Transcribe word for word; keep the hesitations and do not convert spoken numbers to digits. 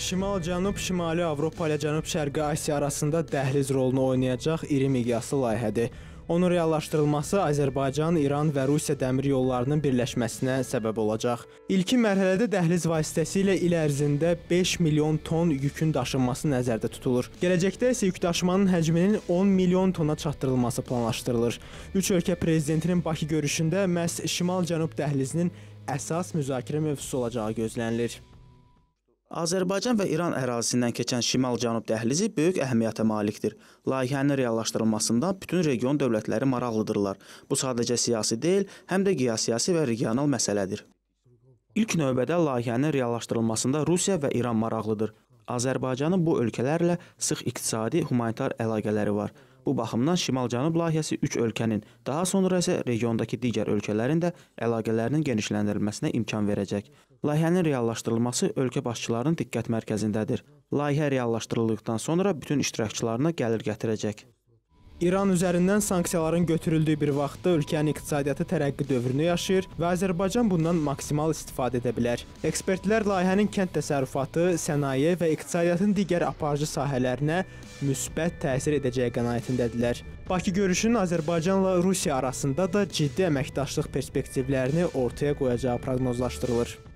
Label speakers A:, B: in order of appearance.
A: Şimal-Cənub, Şimali Avropa ilə Cənub-Şərqi Asiya arasında dəhliz rolunu oynayacaq iri miqyaslı layihədir. Onun reallaşdırılması Azərbaycan, İran və Rusiya dəmir yollarının birləşməsinə səbəb olacaq. İlkin mərhələdə dəhliz vasitəsilə il ərzində beş milyon ton yükün daşınması nəzərdə tutulur. Gələcəkdə isə yük daşımanın həcminin on milyon tona çatdırılması planlaşdırılır. Üç ölkə prezidentinin Bakı görüşündə məhz Şimal-Cənub dəhlizinin əsas müzakirə mövzusu olacağı gözlənilir.
B: Azərbaycan və İran ərazisindən keçən Şimal-Cənub dəhlizi böyük əhəmiyyətə malikdir. Layihənin reallaşdırılmasında bütün region dövlətləri maraqlıdırlar. Bu sadəcə siyasi deyil, həm də geosiyasi və regional məsələdir. İlk növbədə layihənin reallaşdırılmasında Rusiya və İran maraqlıdır. Azərbaycanın bu ölkələrlə sıx iqtisadi, humanitar əlaqələri var. Bu baxımdan Şimal-Cənub layihəsi üç ölkənin, daha sonra isə regiondakı digər ölkələrin də əlaqələrinin genişləndirilməsinə imkan verəcək. Layihənin reallaşdırılması ölkə başçılarının diqqət mərkəzindədir. Layihə reallaşdırıldıqdan sonra bütün iştirakçılarına gəlir gətirəcək.
A: İran üzərindən sanksiyaların götürüldüyü bir vaxtda ölkənin iqtisadiyyatı tərəqqi dövrünü yaşayır və Azərbaycan bundan maksimal istifadə edə bilər. Ekspertlər layihənin kənd təsərrüfatı, sənaye və iqtisadiyyatın digər aparıcı sahələrinə müsbət təsir edəcəyi qənaətindədirlər. Bakı görüşünün Azərbaycanla Rusiya arasında da ciddi əməkdaşlıq perspektivlərini ortaya qoyacağı proqnozlaşdırılır.